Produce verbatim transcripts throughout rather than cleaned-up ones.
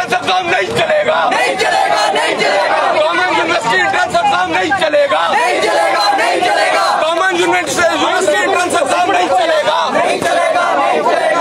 Entrance exam नहीं चलेगा, नहीं चलेगा, नहीं चलेगा। कॉमन यूनिवर्सिटी एंट्रेंस एग्जाम नहीं चलेगा, नहीं चलेगा, नहीं चलेगा। कॉमन यूनिवर्सिटी एंट्रेंस एग्जाम नहीं चलेगा, नहीं चलेगा, नहीं चलेगा।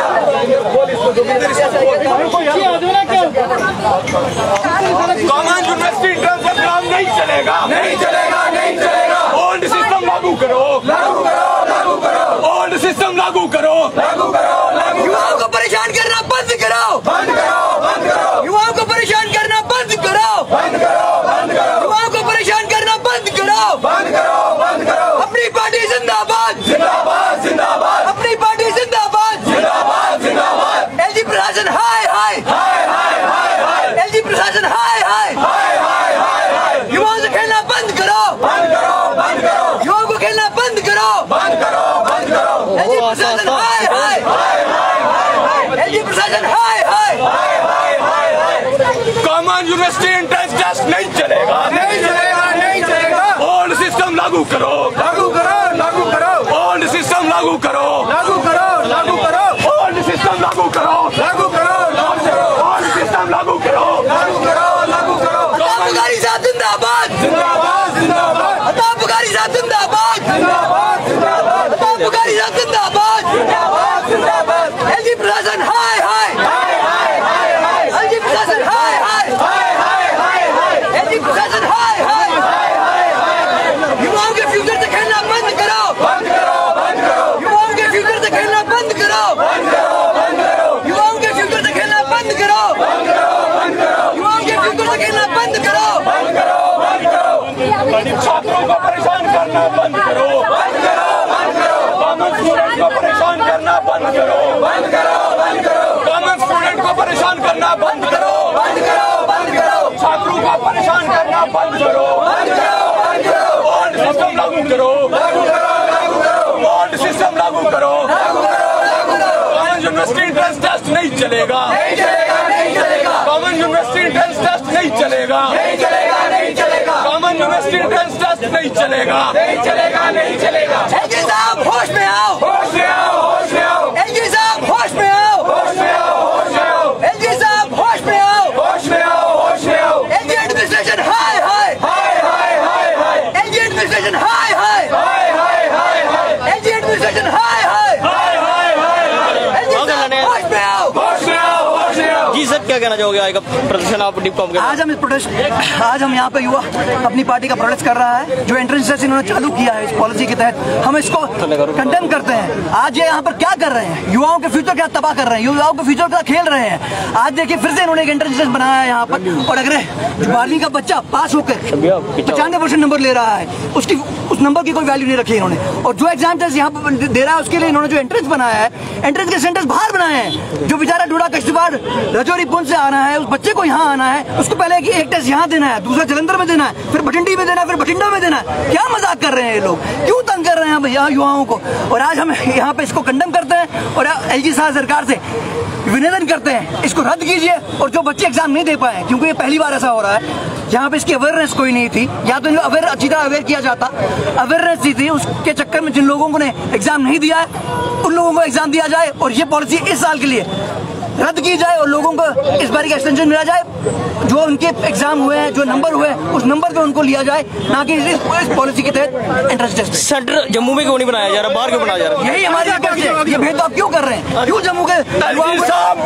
कॉमन यूनिवर्सिटी एंट्रेंस एग्जाम नहीं चलेगा, नहीं चलेगा, नहीं चलेगा। ओल्ड सिस्टम लागू करो, लागू करो, लागू करो, ओल्ड सिस्टम लागू करो, लागू करो, लागू। युवाओं को परेशान करना बंद करो, बंद करो, बंद करो। युवाओं को परेशान करना बंद करो, बंद करो, बंद करो। युवाओं को परेशान करना बंद करो, बंद करो, बंद करो। अपनी पार्टी जिंदाबाद, जिंदाबाद, जिंदाबाद। अपनी पार्टी जिंदाबाद, जिंदाबाद, जिंदाबाद। एलजी प्रशासन हाय हाय हाय हाय हाय हाय। एलजी प्रशासन हाय हाय हाय हाय हाय हाय। युवाओं से खेलना बंद करो, बंद करो, बंद करो। युवाओं को खेलना बंद करो, बंद करो, बंद करो। एलजी प्रशासन हाय हाय हाय हाय हाय। एलजी प्रशासन हाय हाय हाय हाय हाय hi. Common university entrance test नहीं चलेगा, नहीं चलेगा, नहीं चलेगा। ओल्ड सिस्टम लागू करो, लागू करो, लागू करो, ओल्ड सिस्टम लागू करो, लागू करो, लागू करो, ओल्ड सिस्टम लागू करो, लागू करो, लागू करो, ओल्ड सिस्टम लागू करो, लागू करो, लागू करो। अता पुकारी साहब जिंदाबाद, जिंदाबाद, जिंदाबाद। अता पुकारी साहब जिंदाबाद, जिंदाबाद, जिंदाबाद। अता पुकारी साहब जिंदाबाद, जिंदाबाद, जिंदाबाद। एलजी प्रशासन हाय हाय हाय हाय हाय हाय। एलजी प्रशासन हाय हाय हाय हाय हाय हाय। एलजी प्रशासन हाय हाय हाय हाय हाय। युवाओं के फ्यूचर से खेलना बंद करो, बंद करो, बंद करो। युवाओं के फ्यूचर से खेलना बंद करो, बंद करो, बंद करो। युवाओं के फ्यूचर से खेलना बंद करो, बंद करो, बंद करो। युवाओं के फ्यूचर से खेलना बंद करो, बंद करो, बंद करो। छात्रों को परेशान करना बंद करो, बंद करो, बंद करो। कॉमन स्टूडेंट को परेशान करना बंद करो, बंद करो, बंद करो। कॉमन स्टूडेंट को परेशान करना बंद करो, बंद करो, बंद करो। छात्रों को परेशान करना बंद करो, बंद करो, बंद करो। ओल्ड सिस्टम लागू करो, लागू करो, लागू करो, ओल्ड सिस्टम लागू करो, लागू करो, लागू करो। कॉमन यूनिवर्सिटी एंट्रेंस टेस्ट नहीं चलेगा, नहीं चलेगा, नहीं चलेगा, कॉमन यूनिवर्सिटी एंट्रेंस टेस्ट नहीं चलेगा, नहीं चलेगा, नहीं चलेगा, कॉमन यूनिवर्सिटी एंट्रेंस टेस्ट नहीं चलेगा, नहीं चलेगा, नहीं चलेगा। एलजी साहब होश में आओ, होश में आओ, होश में आओ, एलजी साहब होश में आओ, होश में आओ, होश में आओ, एलजी साहब होश में आओ, होश में आओ, होश में आओ। एलजी एडमिनिस्ट्रेशन हाय हाय हाय हाय हाय हाय एलजी एडमिनिस्ट्रेशन हाय हाय हाय हाय हाय हाय एलजी एडमिनिस्ट्रेशन हाय हाय हाय हाय हाय हाय। एलजी साहब होश में आओ, होश में आओ, होश में आओ। जी सर, क्या कहना चाहोगे आज का प्रदर्शन आप डिपकॉम के? आज हम इस प्रोटेस्ट आज हम यहाँ पे युवा अपनी पार्टी का प्रोटेस्ट कर रहा है। जो एंट्रेंस टेस्ट इन्होंने चालू किया है इस पॉलिसी के तहत, हम इसको कंडेम करते हैं। आज ये यहाँ पर क्या कर रहे हैं, युवाओं के फ्यूचर क्या तबाह कर रहे हैं, युवाओं के फ्यूचर का खेल रहे हैं। आज देखिए फिर से इन्होंने एक एंट्रेंस टेस्ट बनाया है यहाँ पर, और अगर बारहवीं का बच्चा पास होकर पचानवे परसेंट नंबर ले रहा है, उसकी उस नंबर की कोई वैल्यू नहीं रखी इन्होंने। और जो एग्जाम टेस्ट यहाँ पर दे रहा है उसके लिए इन्होंने जो एंट्रेंस बनाया है, एंट्रेंस के सेंटर्स बाहर बनाए हैं। जो बेचारा डूडा कश्तवाड़ रजौरी पुंछ से आना है, उस बच्चे को यहाँ आना है, उसको पहले कि एक टेस्ट यहाँ देना है, दूसरा जलंधर में देना है, फिर भटिंडी में देना है, फिर भटिंडा में देना है। क्या मजाक कर रहे हैं ये लोग, क्यों तंग कर रहे हैं भैया युवाओं को। और आज हम यहाँ पे इसको कंडेम करते हैं और एलजी साहब सरकार से विनिवेदन करते हैं, इसको रद्द कीजिए। और जो बच्चे एग्जाम नहीं दे पाए, क्योंकि ये पहली बार ऐसा हो रहा है, यहाँ पे इसकी अवेयरनेस कोई नहीं थी, या तो इनको अवेयर अच्छी तरह अवेयर किया जाता, अवेयरनेस दी थी, उसके चक्कर में जिन लोगों को ने एग्जाम नहीं दिया है उन लोगों को एग्जाम दिया जाए और ये पॉलिसी इस साल के लिए रद्द की जाए और लोगों को इस बार की एक्सटेंशन मिला जाए। जो उनके एग्जाम हुए हैं, जो नंबर हुए हैं, उस नंबर पे उनको लिया जाए, ना कि इस, इस पॉलिसी के तहत एंट्रेंस टेस्ट। सेंटर जम्मू में क्यों नहीं बनाया जा रहा, बाहर क्यों बनाया जा रहा? यही हमारी रिक्वेस्ट है। ये भेदभाव क्यों कर रहे हैं, क्यों जम्मू के युवाओं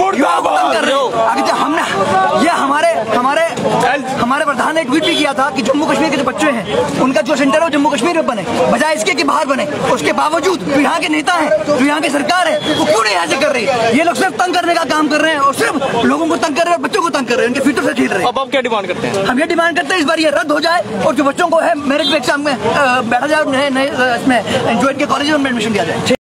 को तंग कर रहे हो? अगर हमने ये हमारे हमारे हमारे प्रधान ने ट्वीट भी किया था कि जम्मू कश्मीर के जो बच्चे हैं उनका जो सेंटर है वो जम्मू कश्मीर में बने, बजाय इसके कि बाहर बने। उसके बावजूद जो यहाँ के नेता है, जो यहाँ की सरकार है, वो क्यों नहीं ऐसे कर रही है? ये लोग सिर्फ तंग करने का काम कर रहे हैं और सिर्फ लोगों को तंग कर रहे हैं, बच्चों को तंग कर रहे हैं, उनके फ्यूचर से खेल रहे हैं। अब आप क्या डिमांड करते हैं? हम ये डिमांड करते हैं इस बार ये रद्द हो जाए और जो बच्चों को है मेरिट एग्जाम में बैठा जाए, नए नए इसमें जो इनके कॉलेज में एडमिशन दिया जाए।